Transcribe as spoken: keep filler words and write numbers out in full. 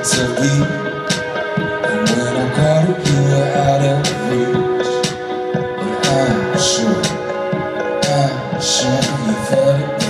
to be. And when I called it, you were out of reach. But I sure, I sure you felt it.